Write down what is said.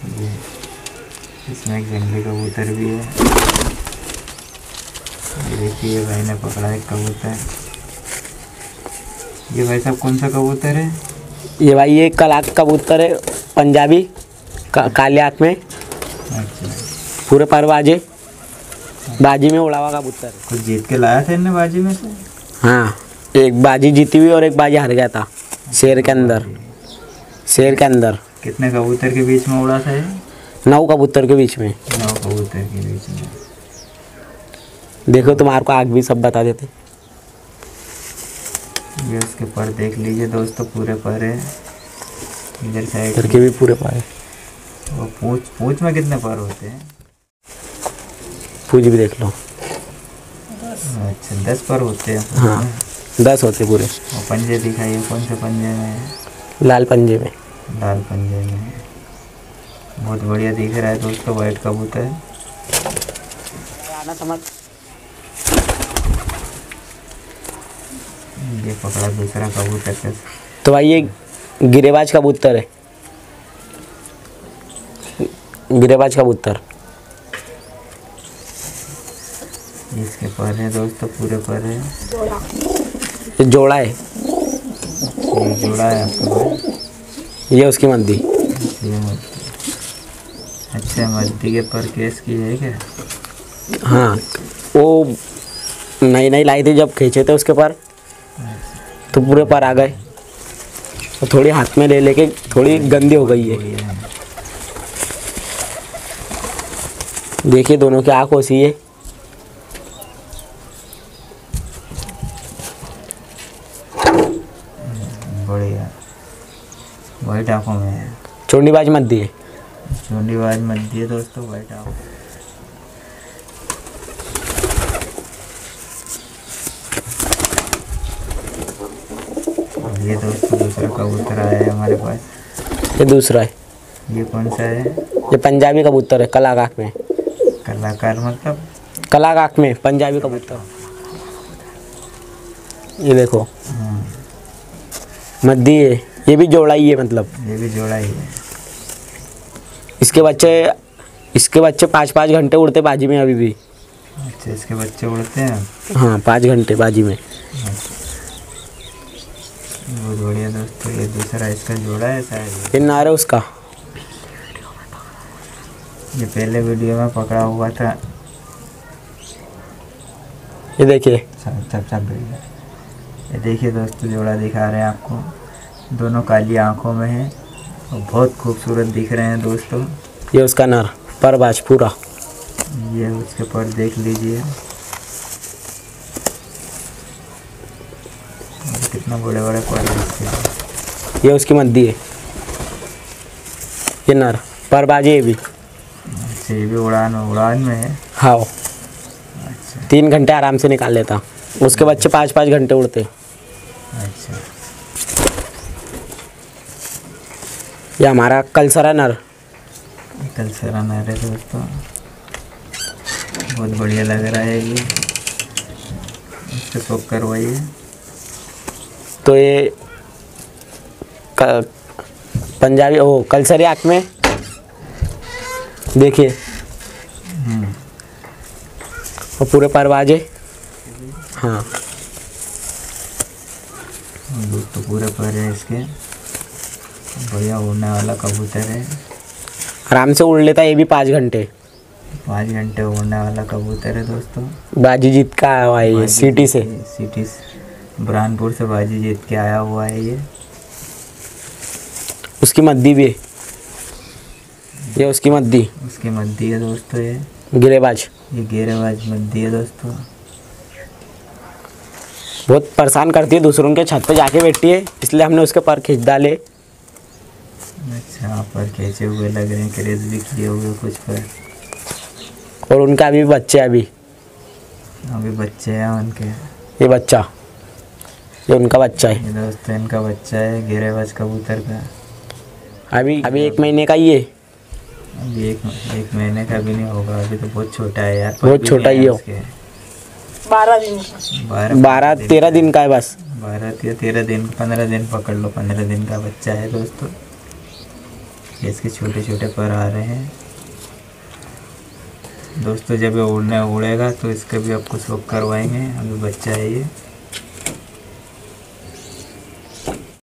ये इसमें एक जंगली कबूतर भी है। ये देखिए भाई ने पकड़ा एक कबूतर। ये भाई साहब कौन सा कबूतर है? ये भाई ये कलाक कबूतर है, पंजाबी काले आँख में, अच्छा, पूरे पर बाजे, बाजी में उड़ा हुआ कबूतर। कुछ जीत के लाया था इनने बाजी में से? हाँ, एक बाजी जीती हुई और एक बाजी हार गया था शेर के अंदर। शेर के अंदर कितने कबूतर के बीच में उड़ा था ये? 9 कबूतर के बीच में। 9 कबूतर के बीच में। देखो तुम्हारे को आग भी सब बता देते। ये उसके पर देख लीजिए दोस्तों, पूरे पर है। इधर साइड इधर के भी पूरे पर है। वो पूंछ में कितने पर होते हैं? पूंछ भी देख लो। अच्छा, 10 पर होते हैं। हाँ, 10 होते पूरे। वो पंजे दिखाइए, कौन से पंजे में है? लाल पंजे में। लाल पंजे में। बहुत बढ़िया दिख रहा है दोस्तों वाइट कबूतर। आना समझ। ये पकड़ा दूसरा कबूतर का। तो भाई ये गिरेबाज कबूतर है, गिरेबाज कबूतर। इसके पर है दोस्तों, पूरे पर है। ये जोड़ा है। ये जोड़ा है आपका? ये उसकी मद्दी। ये मद्दी। अच्छा, मद्दी के पर केस की है क्या? हाँ, वो नई लाई थी, जब खींचे थे उसके पर तो पूरे पर आ गए। तो थोड़ी हाथ में ले लेके थोड़ी गंदी हो गई है। देखिए दोनों की आँख होसी है। बढ़िया, वाइट आंखों में है। चोंडीबाज मद्दी है। चोंडीबाज मद्दी है दोस्तों, वाइट आंखों। ये दोस्तों दूसरा कबूतर आया है हमारे पास। ये दूसरा है। ये कौन सा है? ये पंजाबी कबूतर है, कलाक आँख में। कलाकार मतलब? कलाक आँख में पंजाबी कबूतर। ये देखो मद्दी है। ये भी जोड़ा ही है, मतलब ये भी जोड़ा ही है। इसके बच्चे 5-5 घंटे उड़ते बाजी में अभी भी। अच्छा, इसके बच्चे उड़ते हैं? हाँ, 5 घंटे बाजी में। बहुत बढ़िया दोस्तों। ये दूसरा इसका जोड़ा है शायद। ये नार है उसका। ये पहले वीडियो में पकड़ा हुआ था। ये देखिए। सब ये देखिए दोस्तों, जोड़ा दिखा रहे हैं आपको। दोनों काली आंखों में है और बहुत खूबसूरत दिख रहे हैं दोस्तों। ये उसका नर परबाज पूरा। ये उसके पर देख लीजिए, कितना बड़े बड़े पर हैं। ये उसकी मद्दी है। ये नर परबाज है ये भी। अच्छा, ये भी उड़ान में है। हाँ, अच्छा 3 घंटे आराम से निकाल लेता। उसके बच्चे 5-5 घंटे उड़ते। अच्छा। ये हमारा कलसरा नर। कलसरा नर है दोस्तों, बहुत बढ़िया लग रहा है। ये इससे शौक करवाइए। तो ये पंजाबी कलसरी आँख में देखिए। और पूरे परवाजे। हाँ दोस्तों, पूरे पर है इसके। बढ़िया उड़ने वाला कबूतर है, आराम से उड़ लेता है ये भी 5 घंटे। 5 घंटे उड़ने वाला कबूतर है दोस्तों। बाजी जीत का आया हुआ है ये सिटी से। बुरहानपुर से बाजी जीत के आया हुआ है ये। उसकी मद्दी भी है। ये उसकी मद्दी है दोस्तों। ये गिरेबाज। ये गिरेबाज मद्दी है दोस्तों। बहुत परेशान करती है, दूसरों के छत पे जाके बैठती है, इसलिए हमने उसके पर खींच डाले। अच्छा, आप पर खींचे हुए लग रहे हैं, क्रेज भी किए हुए कुछ पर। और उनका अभी बच्चे अभी बच्चे हैं उनके। ये बच्चा, ये उनका बच्चा है। ये दोस्तों इनका बच्चा है गिरेबाज कबूतर का। अभी 1 महीने का ही है। अभी एक महीने का भी नहीं होगा, अभी तो बहुत छोटा है यार। बहुत छोटा ही हो। 12-13 दिन का है बस। 12 या 13 दिन, 15 दिन पकड़ लो, 15 दिन का बच्चा है दोस्तों। ये इसके छोटे छोटे पर आ रहे हैं दोस्तों। जब ये उड़ेगा तो इसका भी आपको शौक करवाएंगे। अभी बच्चा है ये।